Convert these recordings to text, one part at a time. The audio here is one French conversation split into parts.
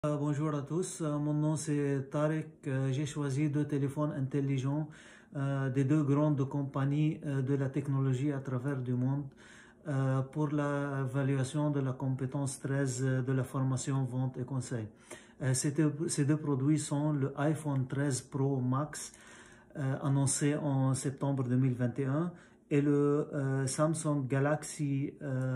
Bonjour à tous, mon nom c'est Tarek. J'ai choisi deux téléphones intelligents des deux grandes compagnies de la technologie à travers du monde pour l'évaluation de la compétence 13 de la formation, vente et conseil. Ces deux produits sont le iPhone 13 Pro Max annoncé en septembre 2021 et le Samsung Galaxy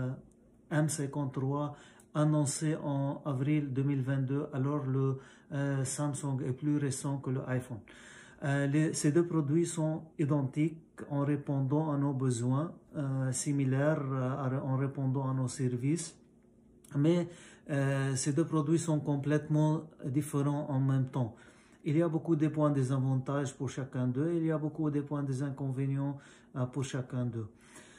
M53 annoncé en avril 2022, alors le Samsung est plus récent que le iPhone. Ces deux produits sont identiques en répondant à nos besoins, similaires en répondant à nos services, mais ces deux produits sont complètement différents en même temps. Il y a beaucoup de points des avantages pour chacun d'eux, il y a beaucoup de points des inconvénients pour chacun d'eux.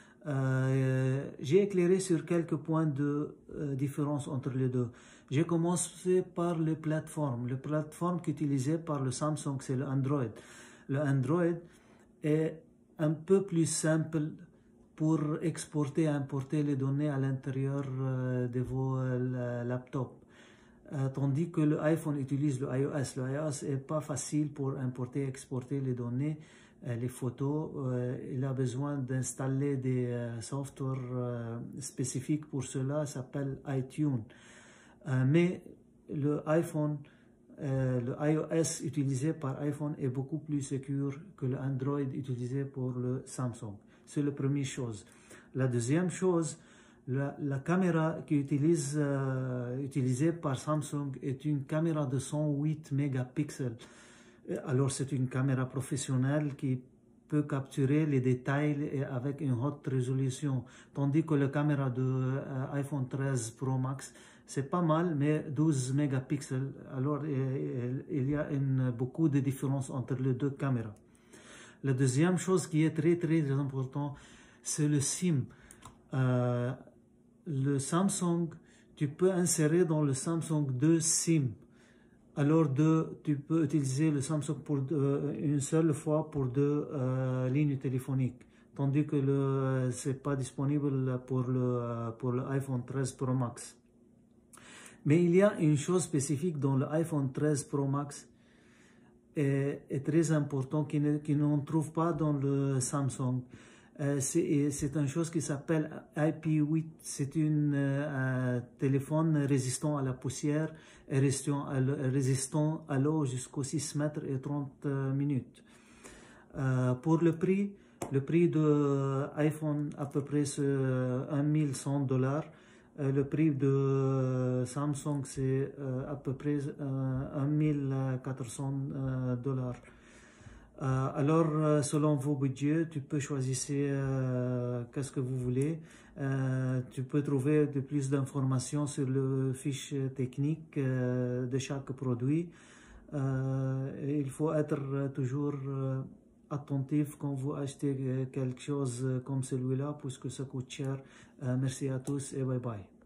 J'ai éclairé sur quelques points de différence entre les deux. J'ai commencé par les plateformes. Les plateformes qu'utilisées par le Samsung, c'est le Android. Le Android est un peu plus simple pour exporter et importer les données à l'intérieur de vos laptops. Tandis que l'iPhone utilise le iOS. Le iOS n'est pas facile pour importer et exporter les données, les photos. Il a besoin d'installer des softwares spécifiques pour cela, ça s'appelle iTunes. Mais le iOS utilisé par iPhone est beaucoup plus sûr que l'Android utilisé pour le Samsung. C'est la première chose. La deuxième chose, la caméra qui utilisée par Samsung est une caméra de 108 mégapixels. Alors c'est une caméra professionnelle qui peut capturer les détails avec une haute résolution, tandis que la caméra de iPhone 13 Pro Max, c'est pas mal, mais 12 mégapixels. Alors il y a beaucoup de différence entre les deux caméras. La deuxième chose qui est très importante, c'est le SIM. Le Samsung, tu peux insérer dans le Samsung deux SIM. Alors tu peux utiliser le Samsung pour une seule fois pour deux lignes téléphoniques, tandis que ce n'est pas disponible pour le iPhone 13 Pro Max. Mais il y a une chose spécifique dans l'iPhone 13 Pro Max est très important qui ne trouve pas dans le Samsung. C'est une chose qui s'appelle IP8. C'est un téléphone résistant à la poussière et résistant à l'eau jusqu'aux 6 mètres et 30 minutes. Pour le prix de iPhone à peu près c'est $1100. Le prix de Samsung c'est à peu près $1400. Alors, selon vos budgets, tu peux choisir qu'est-ce que vous voulez. Tu peux trouver de plus d'informations sur le fiche technique de chaque produit. Il faut être toujours attentif quand vous achetez quelque chose comme celui-là, puisque ça coûte cher. Merci à tous et bye bye.